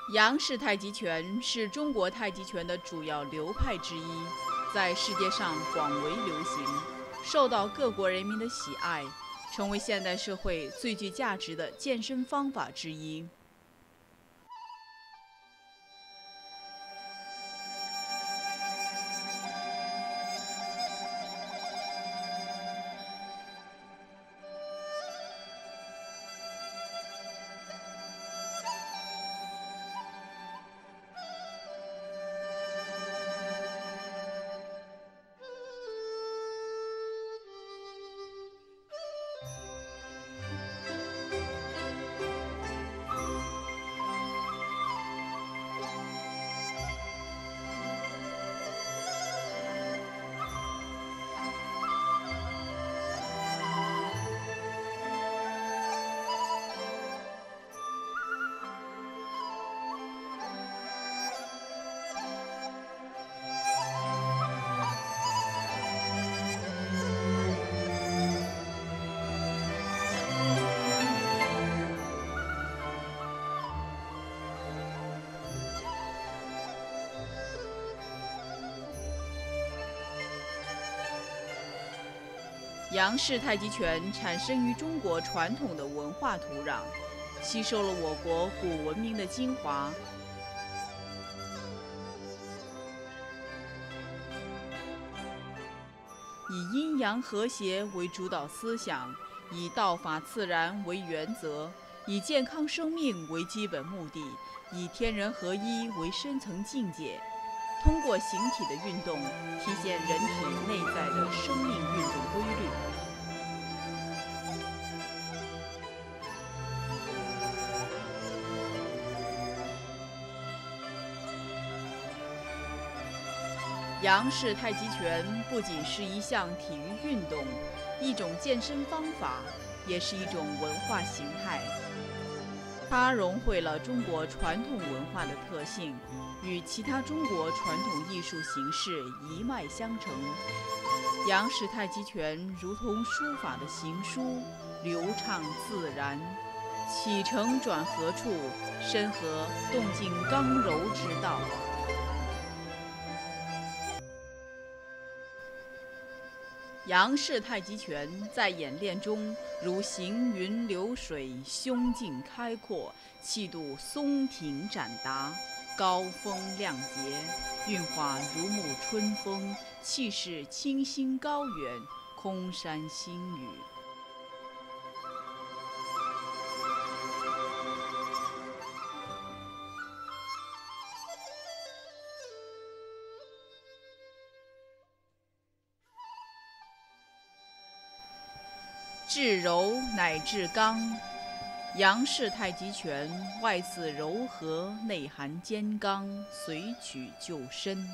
杨氏太极拳是中国太极拳的主要流派之一，在世界上广为流行，受到各国人民的喜爱，成为现代社会最具价值的健身方法之一。杨氏太极拳产生于中国传统的文化土壤，吸收了我国古文明的精华，以阴阳和谐为主导思想，以道法自然为原则，以健康生命为基本目的，以天人合一为深层境界。通过形体的运动，体现人体内在的生命运动规律。杨氏太极拳不仅是一项体育运动，一种健身方法，也是一种文化形态。它融汇了中国传统文化的特性，与其他中国传统艺术形式一脉相承。杨氏太极拳如同书法的行书，流畅自然，起承转合处深合动静刚柔之道。杨氏太极拳在演练中如行云流水，胸襟开阔，气度松挺展达，高风亮节，运化如沐春风，气势清新高远，空山新雨。至柔乃至刚，杨氏太极拳外似柔和，内含坚刚，随取就伸。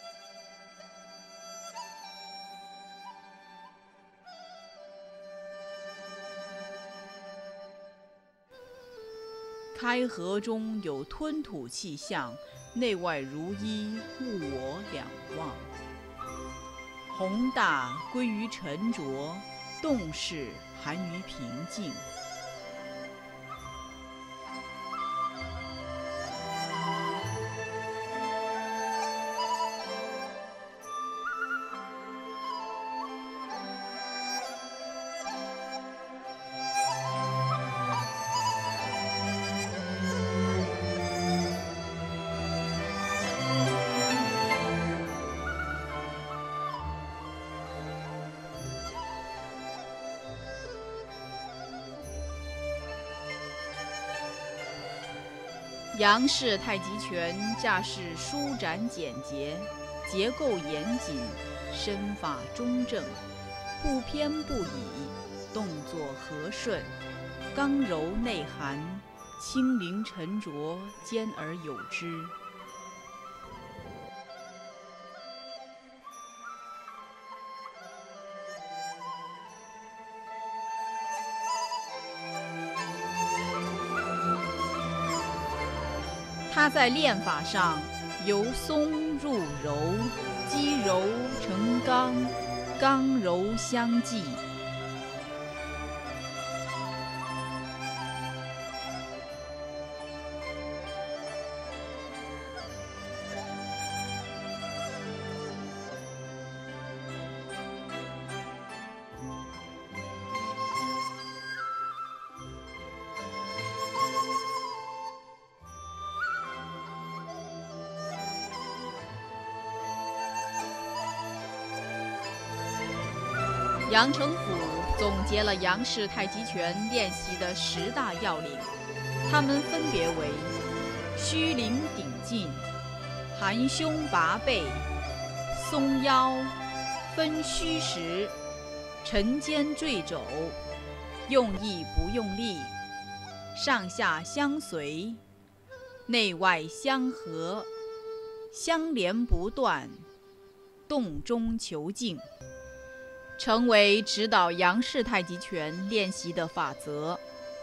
开合中有吞吐气象，内外如一，物我两忘。宏大归于沉着，动势含于平静。杨氏太极拳架势舒展简洁，结构严谨，身法中正，不偏不倚，动作和顺，刚柔内含，轻灵沉着，兼而有之。它在练法上由松入柔，积柔成刚，刚柔相济。 杨成甫总结了杨氏太极拳练习的10大要领，它们分别为：虚灵顶劲、含胸拔背、松腰、分虚实、沉肩坠肘、用意不用力、上下相随、内外相合、相连不断、动中求静，成为指导杨氏太极拳练习的法则。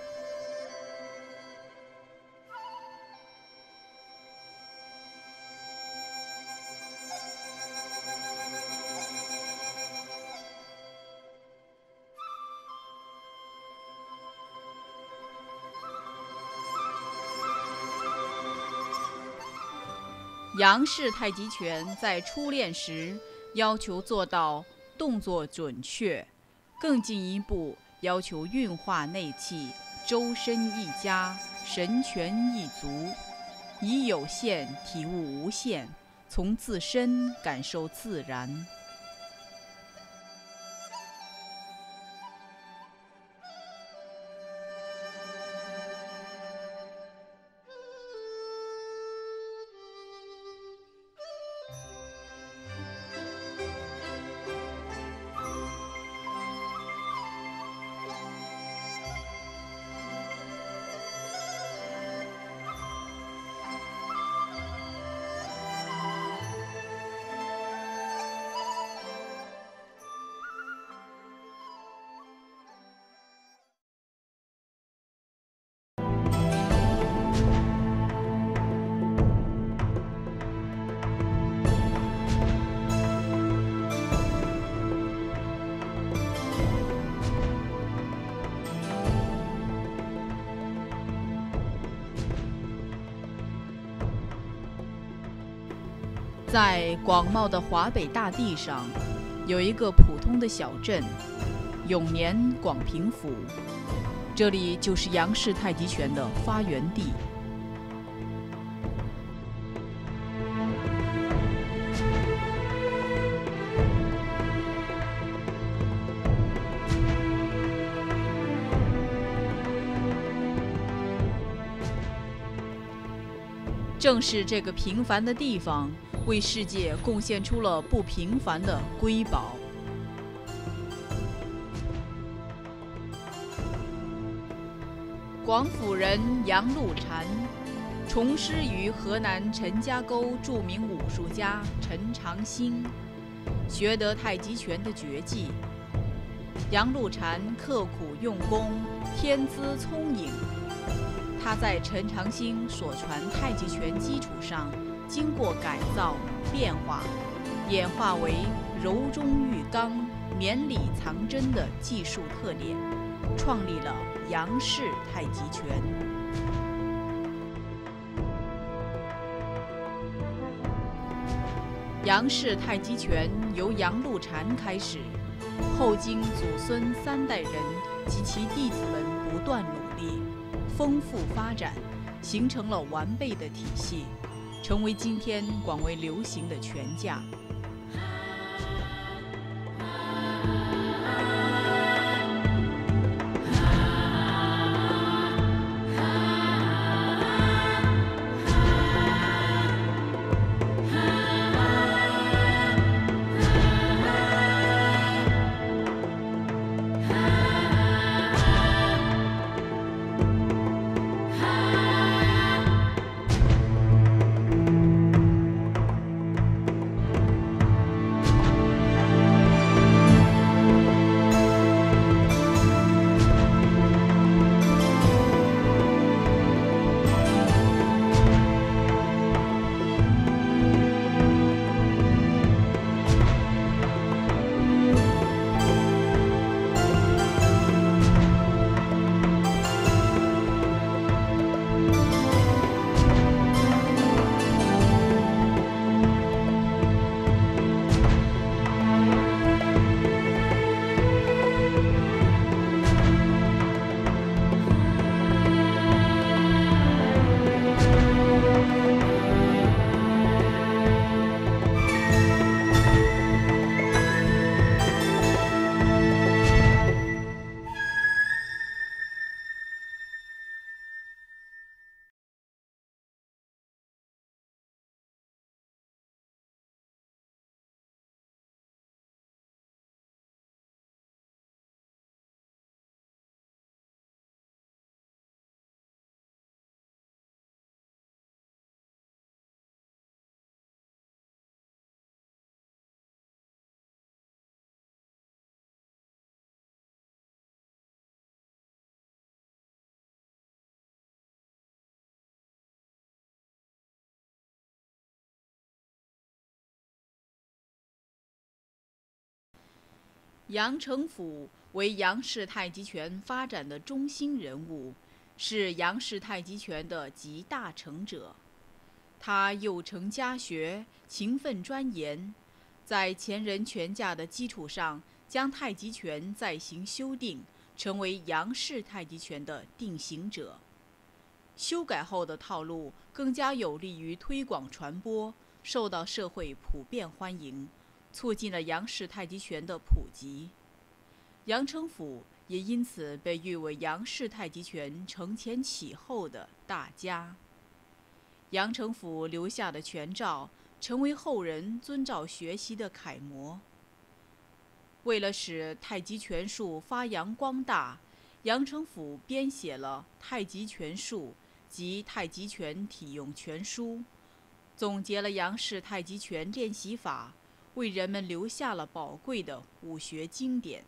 杨氏太极拳在初练时要求做到动作准确，更进一步要求运化内气，周身一家，神全一足，以有限体悟无限，从自身感受自然。在广袤的华北大地上，有一个普通的小镇——永年广平府，这里就是杨氏太极拳的发源地。正是这个平凡的地方，为世界贡献出了不平凡的瑰宝。广府人杨露禅，崇师于河南陈家沟著名武术家陈长兴，学得太极拳的绝技。杨露禅刻苦用功，天资聪颖。他在陈长兴所传太极拳基础上，经过改造变化，演化为柔中遇刚、绵里藏针的技术特点，创立了杨氏太极拳。杨氏太极拳由杨露禅开始，后经祖孙3代人及其弟子们不断努力，丰富发展，形成了完备的体系，成为今天广为流行的拳架。 杨成甫为杨氏太极拳发展的中心人物，是杨氏太极拳的集大成者。他幼承家学，勤奋钻研，在前人拳架的基础上，将太极拳再行修订，成为杨氏太极拳的定型者。修改后的套路更加有利于推广传播，受到社会普遍欢迎，促进了杨氏太极拳的普及。杨成甫也因此被誉为杨氏太极拳承前启后的大家。杨成甫留下的拳照成为后人遵照学习的楷模。为了使太极拳术发扬光大，杨成甫编写了《太极拳术》及《太极拳体用全书》，总结了杨氏太极拳练习法，为人们留下了宝贵的武学经典。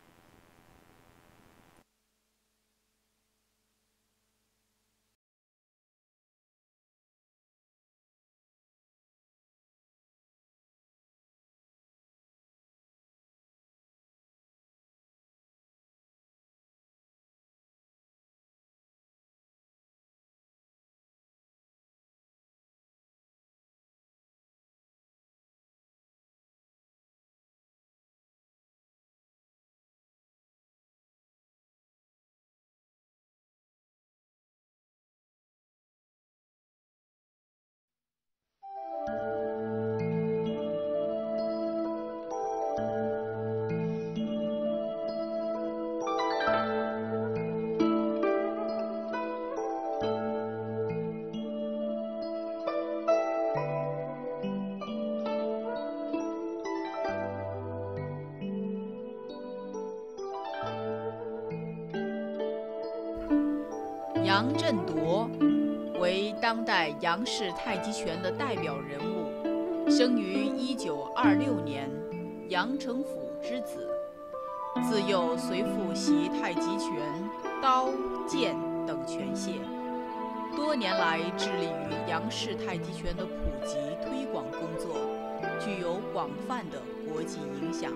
杨振铎为当代杨氏太极拳的代表人物，生于1926年，杨成甫之子。自幼随父习太极拳、刀、剑等拳械，多年来致力于杨氏太极拳的普及推广工作，具有广泛的国际影响。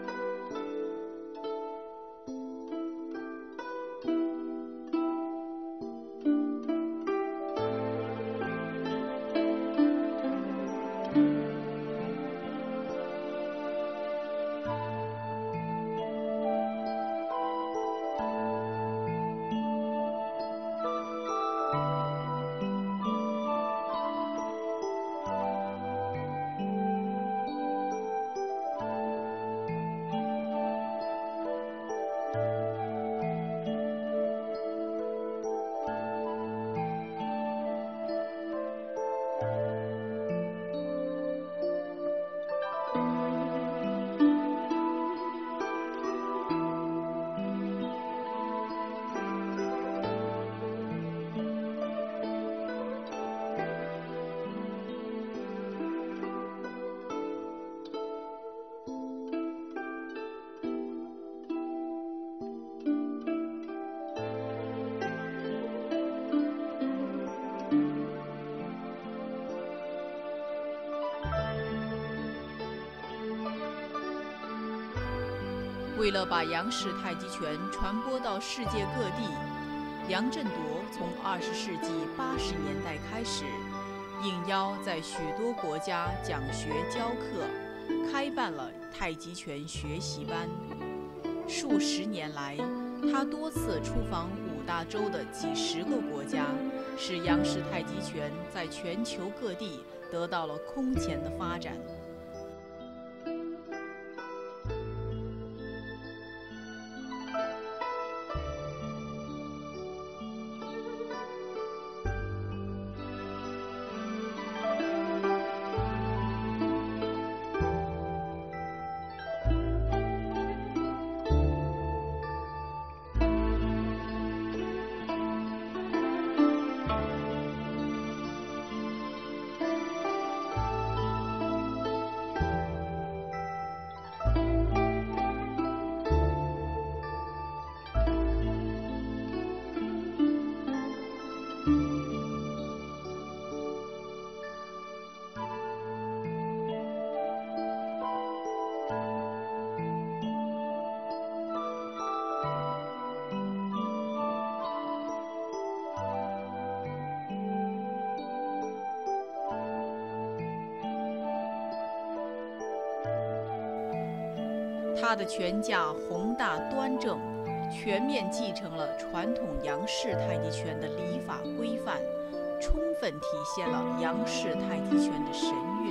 为了把杨氏太极拳传播到世界各地，杨振铎从20世纪80年代开始，应邀在许多国家讲学教课，开办了太极拳学习班。数十年来，他多次出访5大洲的几十个国家，使杨氏太极拳在全球各地得到了空前的发展。 他的拳架宏大端正，全面继承了传统杨氏太极拳的礼法规范，充分体现了杨氏太极拳的神韵。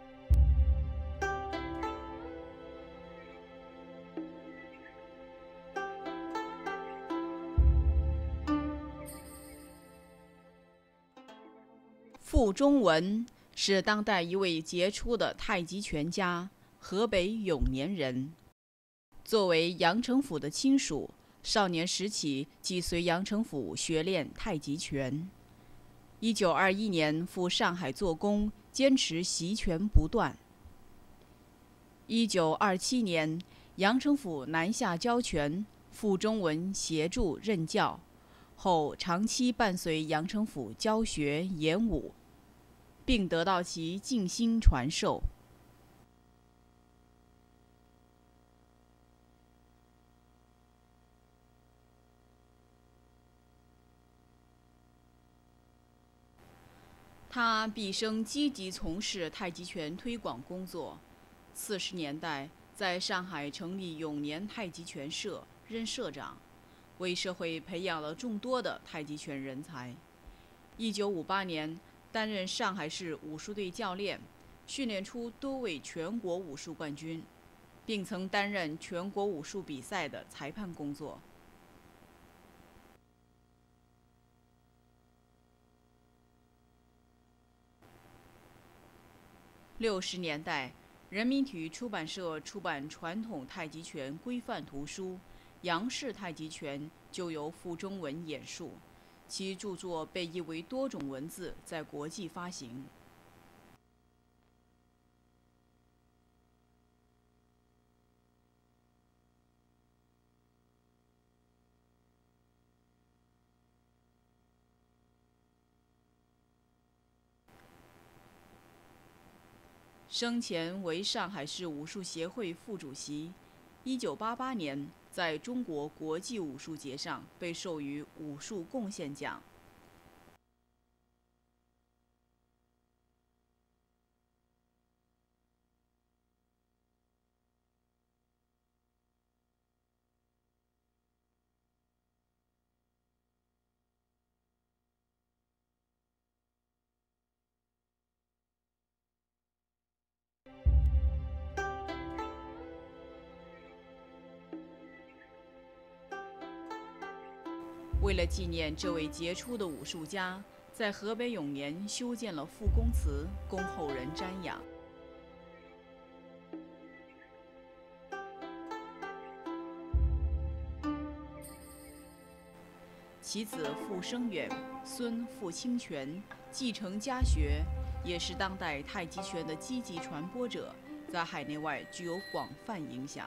傅中文是当代一位杰出的太极拳家，河北永年人。作为杨成甫的亲属，少年时起即随杨成甫学练太极拳。1921年赴上海做工，坚持习拳不断。1927年，杨成甫南下教拳，傅中文协助任教，后长期伴随杨成甫教学演武，并得到其静心传授。他毕生积极从事太极拳推广工作。40年代，在上海成立永年太极拳社，任社长，为社会培养了众多的太极拳人才。1958年，担任上海市武术队教练，训练出多位全国武术冠军，并曾担任全国武术比赛的裁判工作。60年代，人民体育出版社出版传统太极拳规范图书《杨氏太极拳》，就由傅中文演述，其著作被译为多种文字，在国际发行。生前为上海市武术协会副主席。1988年，在中国国际武术节上被授予武术贡献奖。为了纪念这位杰出的武术家，在河北永年修建了傅公祠，供后人瞻仰。其子傅生远、孙傅清泉继承家学，也是当代太极拳的积极传播者，在海内外具有广泛影响。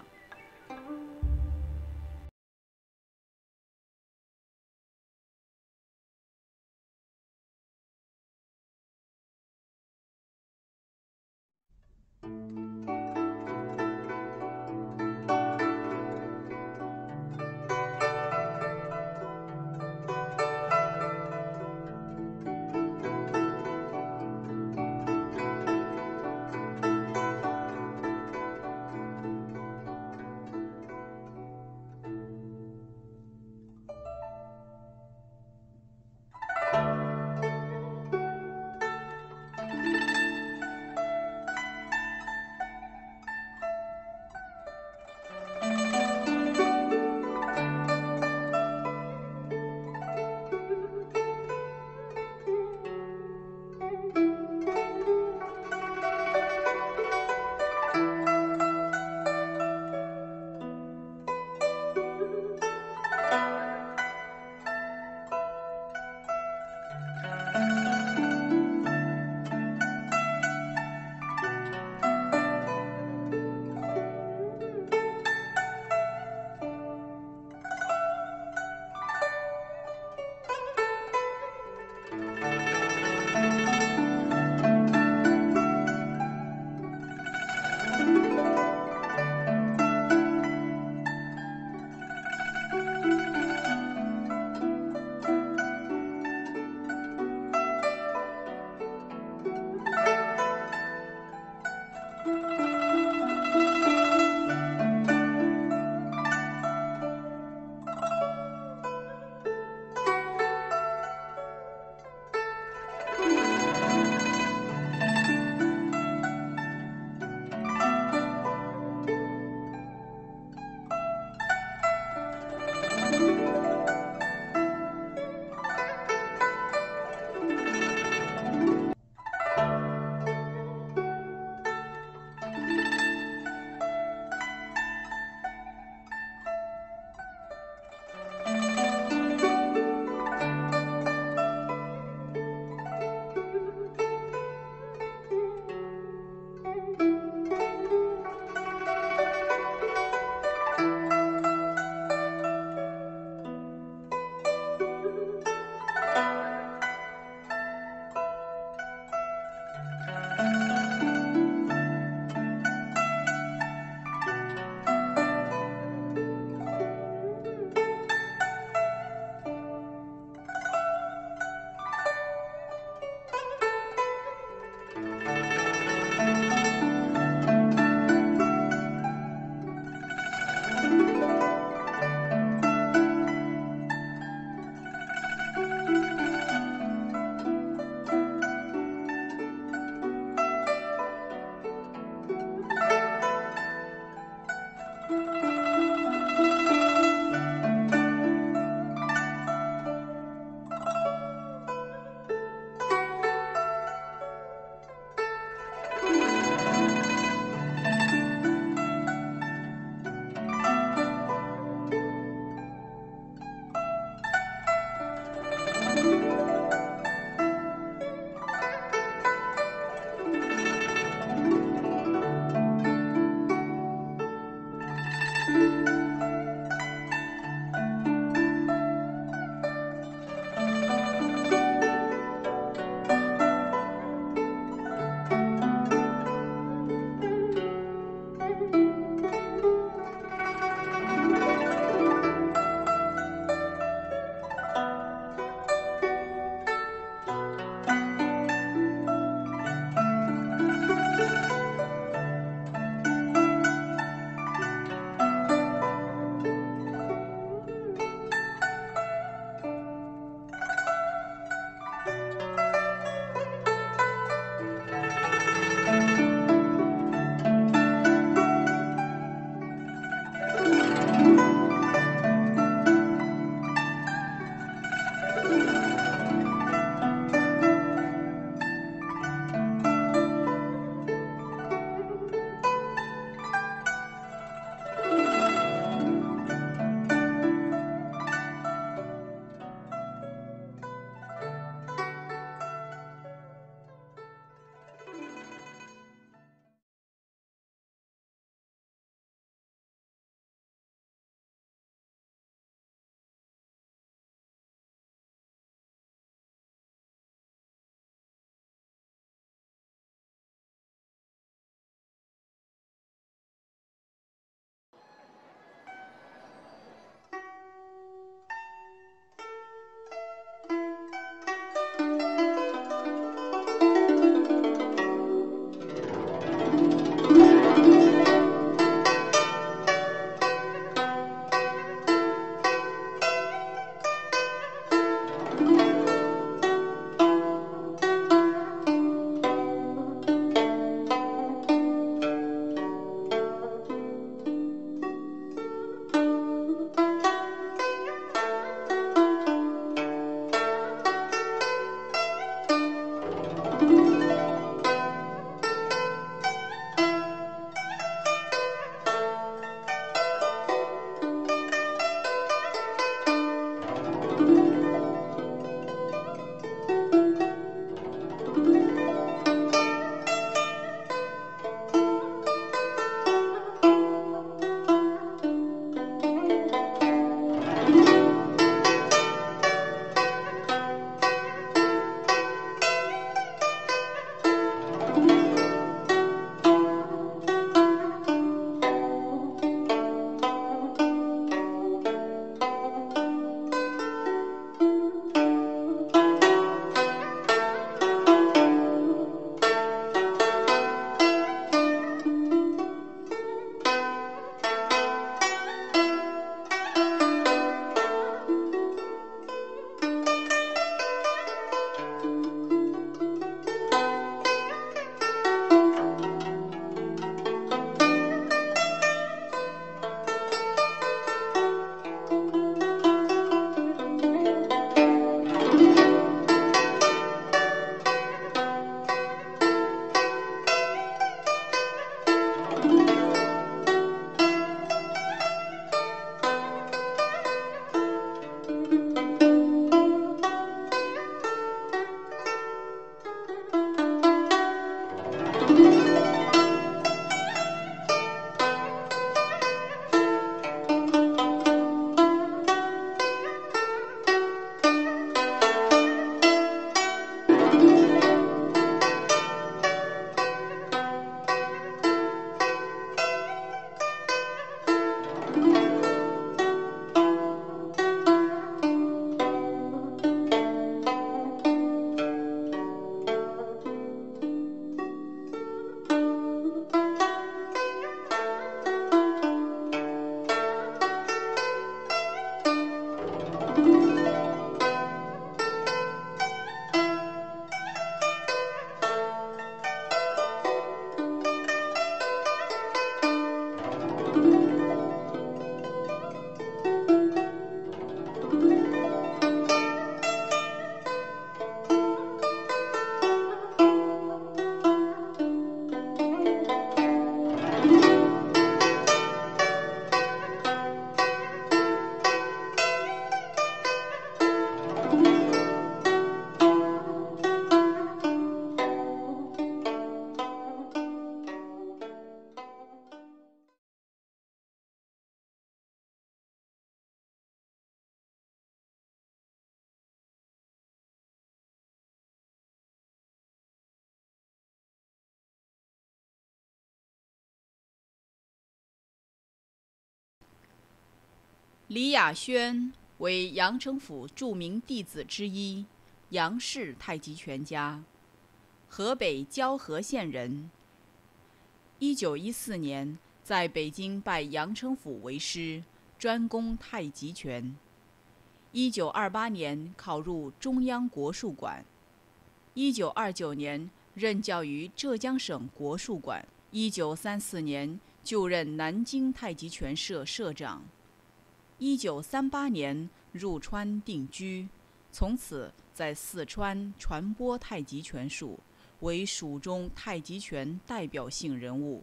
李雅轩为阳城府著名弟子之一，杨氏太极拳家，河北蛟河县人。1914年在北京拜阳城府为师，专攻太极拳。1928年考入中央国术馆。1929年任教于浙江省国术馆。1934年就任南京太极拳社社长。1938年入川定居，从此在四川传播太极拳术，为蜀中太极拳代表性人物。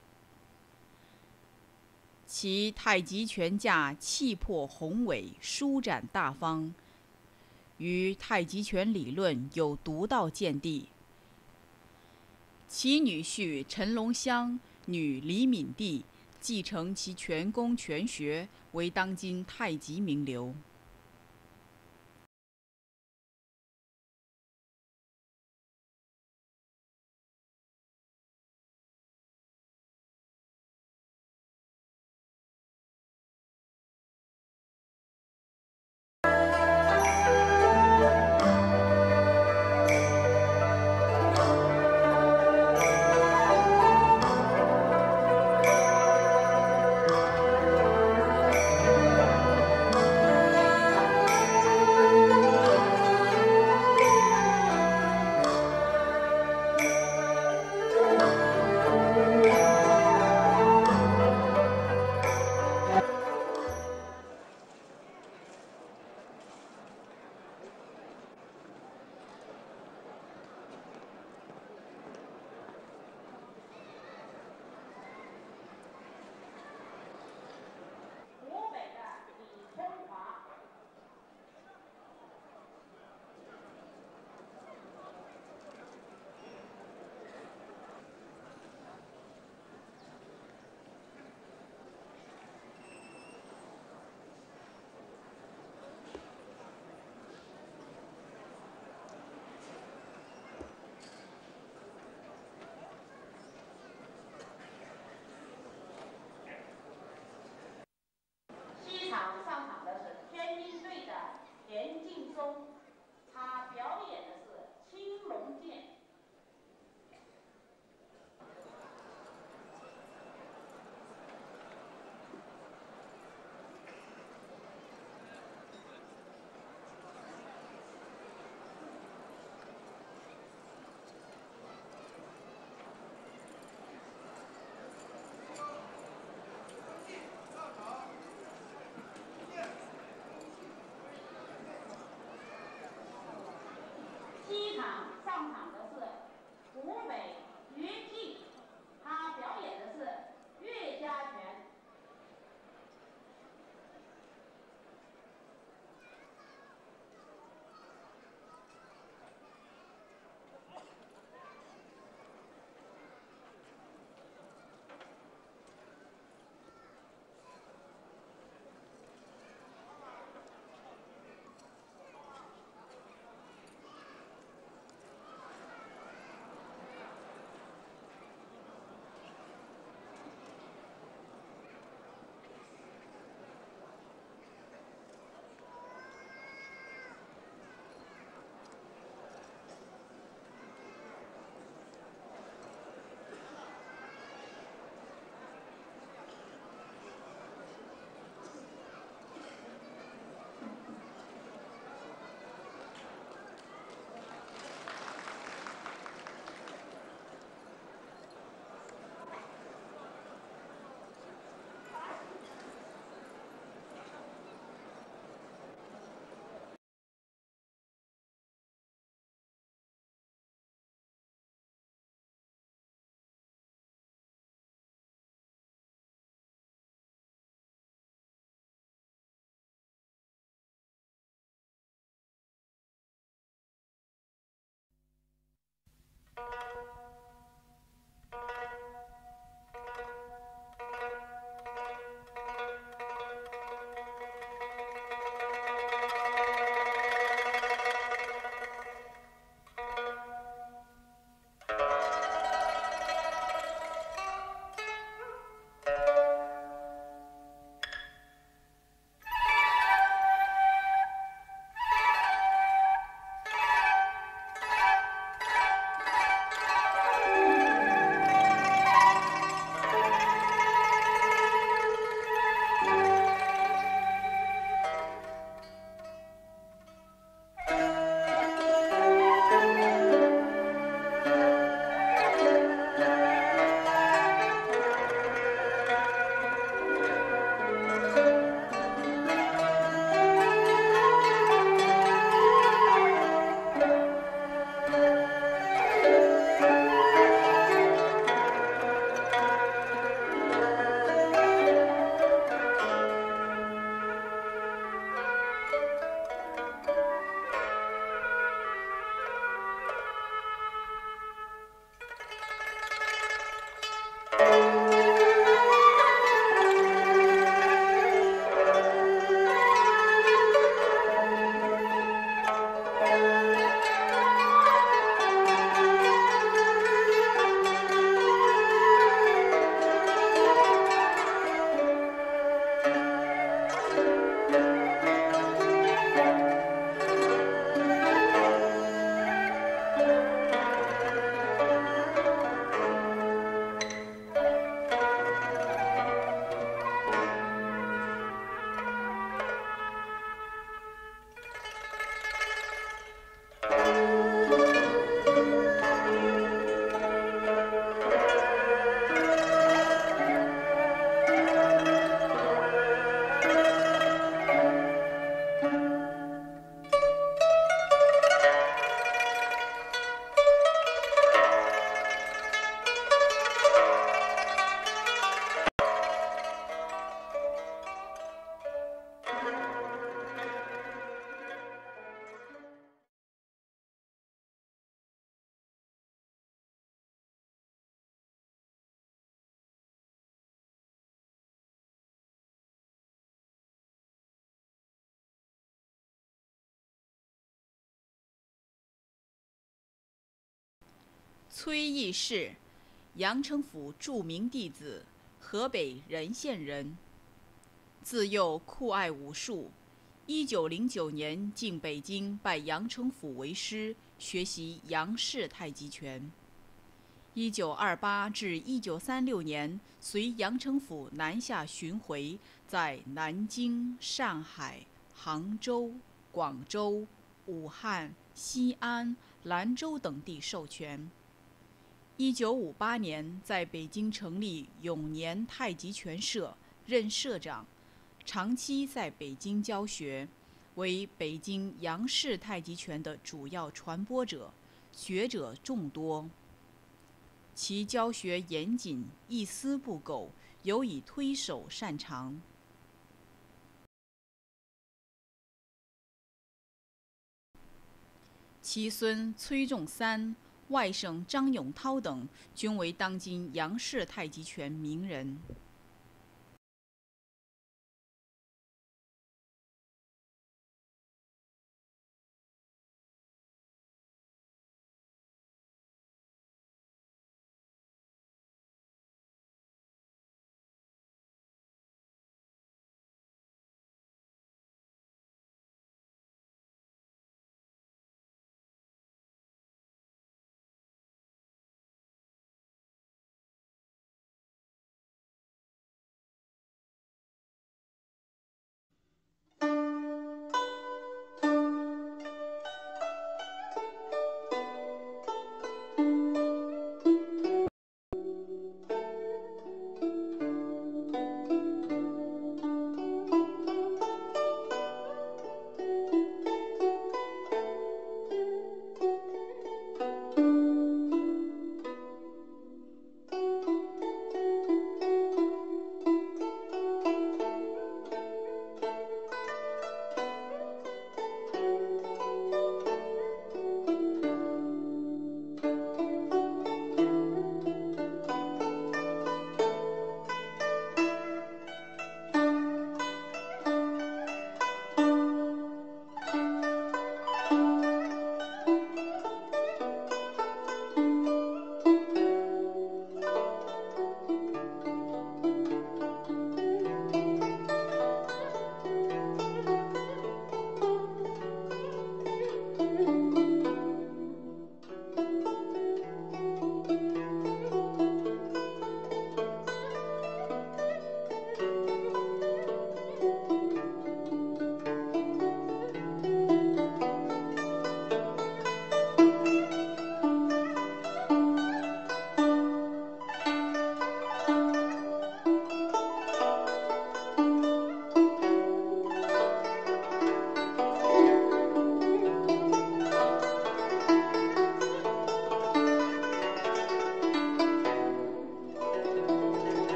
其太极拳架气魄宏伟，舒展大方，于太极拳理论有独到见地。其女婿陈龙香、女李敏娣继承其拳功拳学，为当今太极名流。 崔义士，阳城府著名弟子，河北任县人。自幼酷爱武术，1909年进北京拜阳城府为师，学习杨氏太极拳。1928至1936年，随杨城府南下巡回，在南京、上海、杭州、广州、武汉、西安、兰州等地授权。1958年，在北京成立永年太极拳社，任社长，长期在北京教学，为北京杨氏太极拳的主要传播者，学者众多。其教学严谨，一丝不苟，尤以推手擅长。其孙崔仲三、外甥张永涛等均为当今杨氏太极拳名人。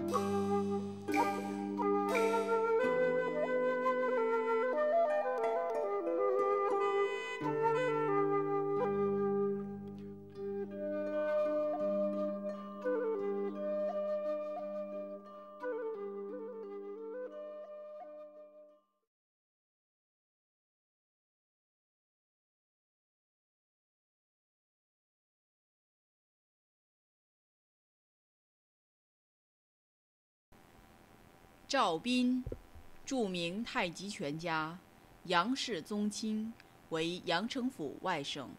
赵彬，著名太极拳家，杨氏宗亲，为阳城府外甥。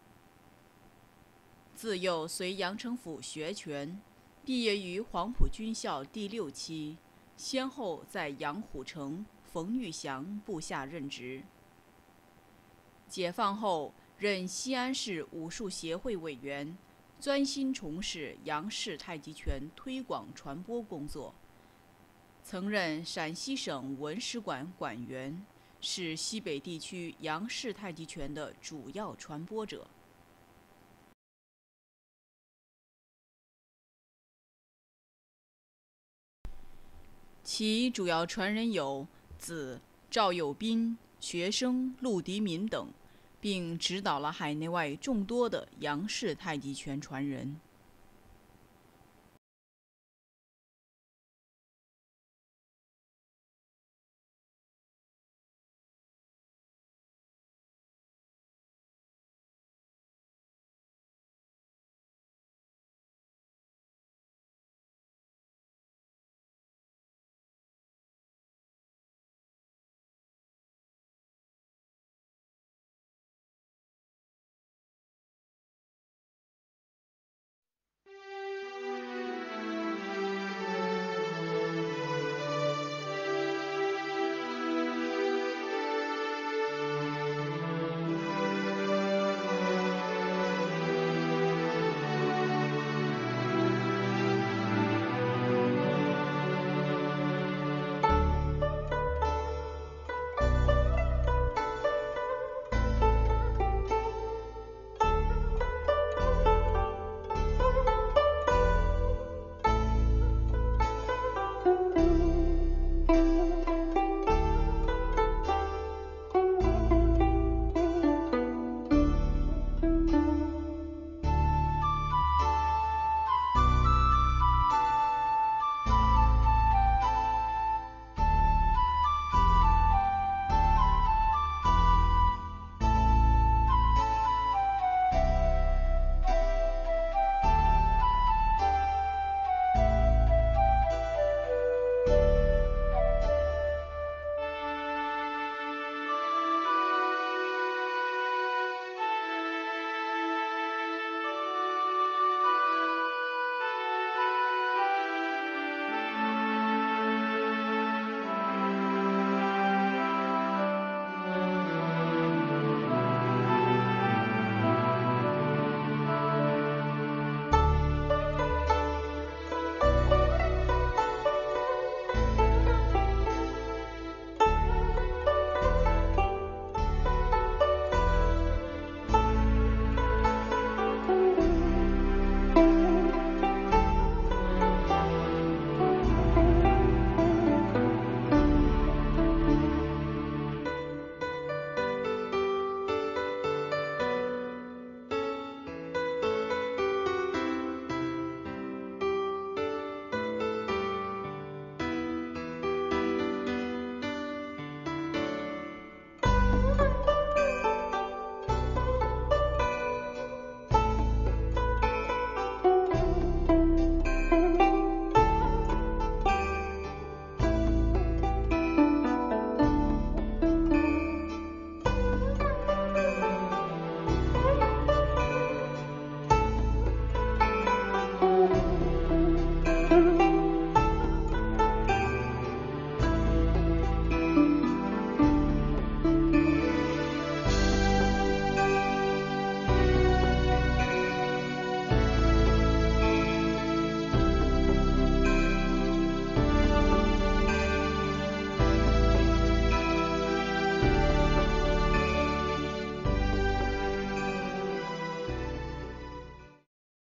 自幼随阳城府学拳，毕业于黄埔军校第6期，先后在杨虎城、冯玉祥部下任职。解放后，任西安市武术协会委员，专心从事杨氏太极拳推广传播工作。曾任陕西省文史馆馆员，是西北地区杨氏太极拳的主要传播者。其主要传人有子赵友彬、学生陆迪民等，并指导了海内外众多的杨氏太极拳传人。